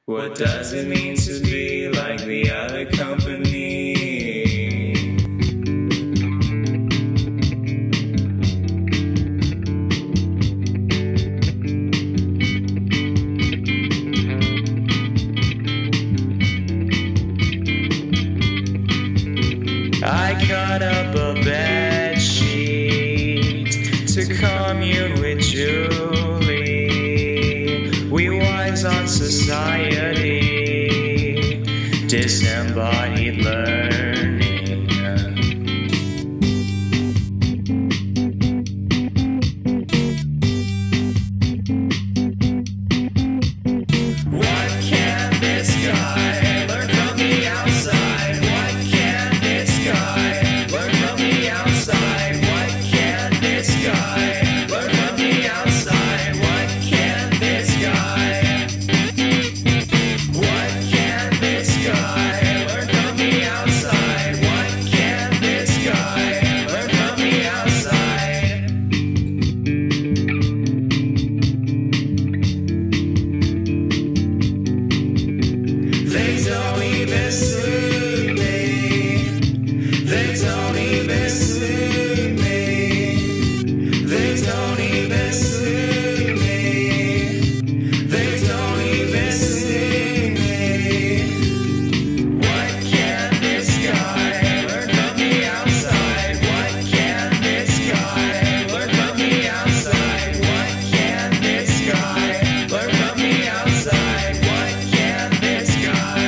What does it mean to be like the other company? I cut up a bed sheet to commune with Julie. We wise on society, disembodied learning. What can this guy learn from the outside? What can this guy learn from the outside? What can this guy learn from the outside? What can this guy? What can this guy learn from the outside? What can this guy learn from the outside? They don't even see me. They don't even see me. They don't even see me. They don't even see me. What can this guy learn from the outside? What can this guy learn from the outside? What can this guy learn from the outside? What can this guy?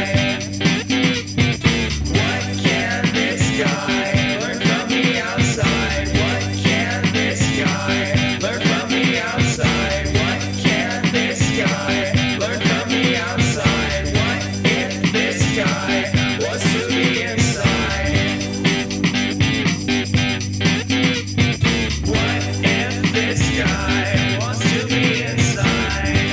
What can this guy learn from the outside? What can this guy learn from the outside? What can this guy learn from the outside? What if this guy was to be inside? What if this guy wants to be inside?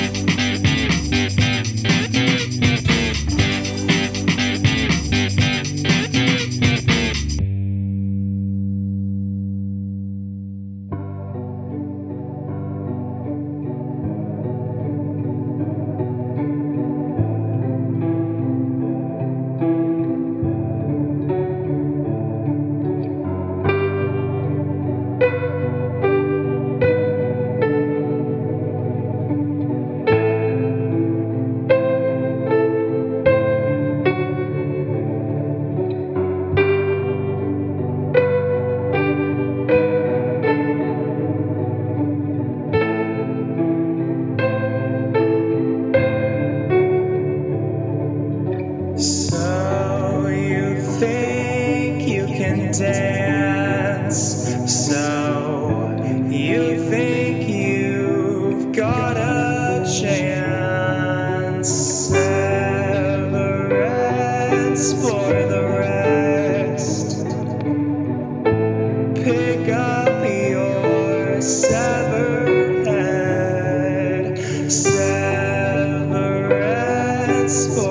So you think you can dance? So you think you've got a chance? Severance for the rest. Pick up your severed head. Severance for